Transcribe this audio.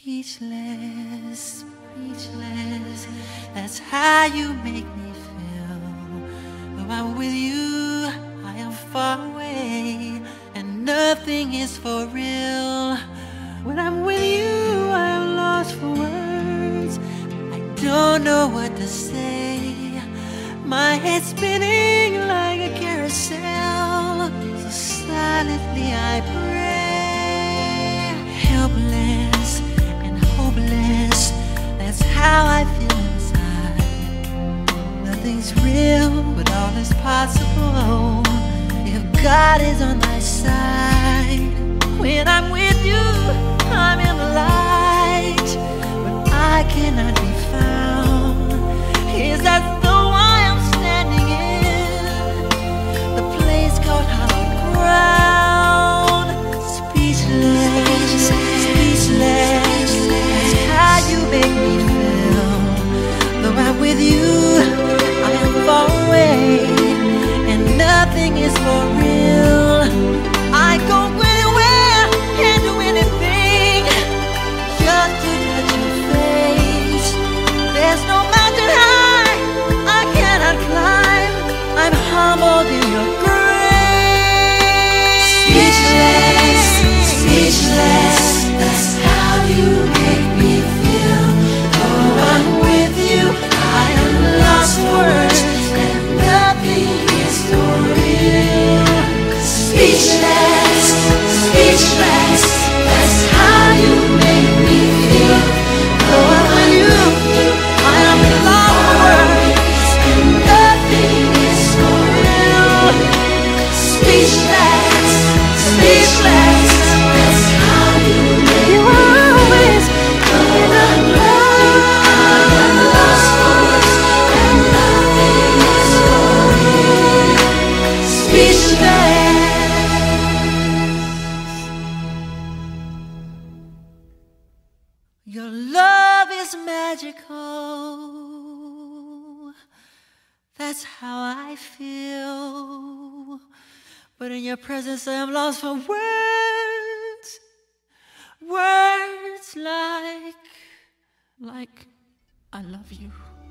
Speechless, speechless, that's how you make me feel. Though I'm with you, I am far away, and nothing is for real. When I'm with you, I am lost for words. I don't know what to say. My head's spinning like a carousel, so silently I pray. Helpless and hopeless, that's how I feel inside. Nothing's real, but all is possible if God is on my side. When I'm with you, I'm in the light. When I cannot be found, is that though I am standing in the place called hallowed ground? Speechless, speechless, that's how you make me feel. Though I'm with you, I am far away, and nothing is for real. I go anywhere and do anything just to touch your face. There's no mountain high I cannot climb. I'm humbled in your grace. Speechless, speechless, that's how you make me feel. Though I'm with you, I am lost for words, and nothing is for real. Speechless, speechless, that's how you make me feel. Though I'm with you, I am lost for words, and nothing is for real. Speechless, speechless, that's how you make me feel. Though I'm with you, I am lost for words, and nothing is for real. Speechless. Your love is magical, that's how I feel. But in your presence I am lost for words. Words like I love you.